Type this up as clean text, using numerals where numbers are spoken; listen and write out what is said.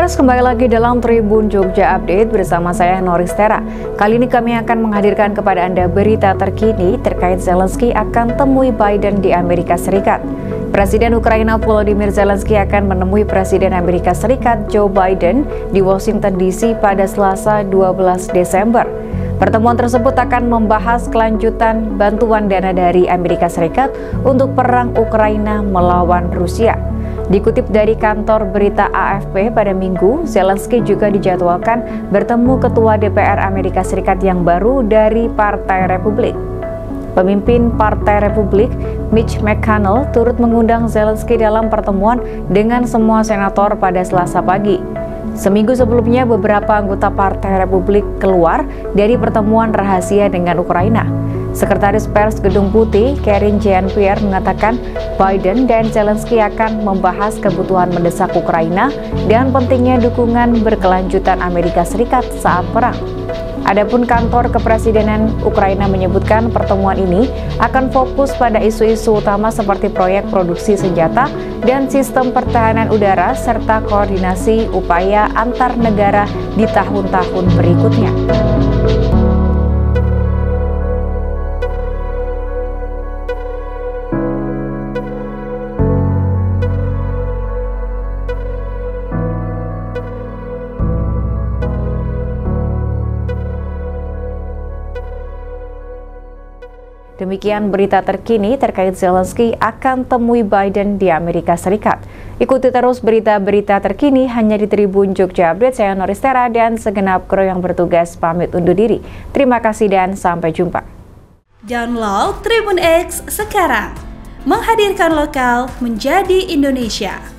Pers, kembali lagi dalam Tribun Jogja Update bersama saya Noristera. Kali ini kami akan menghadirkan kepada Anda berita terkini terkait Zelensky akan temui Biden di Amerika Serikat. Presiden Ukraina Volodymyr Zelensky akan menemui Presiden Amerika Serikat Joe Biden di Washington DC pada Selasa 12 Desember. Pertemuan tersebut akan membahas kelanjutan bantuan dana dari Amerika Serikat untuk perang Ukraina melawan Rusia. Dikutip dari kantor berita AFP pada Minggu, Zelensky juga dijadwalkan bertemu Ketua DPR Amerika Serikat yang baru dari Partai Republik. Pemimpin Partai Republik, Mitch McConnell, turut mengundang Zelensky dalam pertemuan dengan semua senator pada Selasa pagi. Seminggu sebelumnya, beberapa anggota Partai Republik keluar dari pertemuan rahasia dengan Ukraina. Sekretaris Pers Gedung Putih, Karine Jean-Pierre, mengatakan Biden dan Zelensky akan membahas kebutuhan mendesak Ukraina dan pentingnya dukungan berkelanjutan Amerika Serikat saat perang. Adapun kantor kepresidenan Ukraina menyebutkan pertemuan ini akan fokus pada isu-isu utama seperti proyek produksi senjata dan sistem pertahanan udara serta koordinasi upaya antar negara di tahun-tahun berikutnya. Demikian berita terkini terkait Zelensky akan temui Biden di Amerika Serikat. Ikuti terus berita-berita terkini hanya di Tribun Jogja Update. Saya Noristera dan segenap kru yang bertugas pamit undur diri. Terima kasih dan sampai jumpa. Download Tribun X sekarang. Menghadirkan lokal menjadi Indonesia.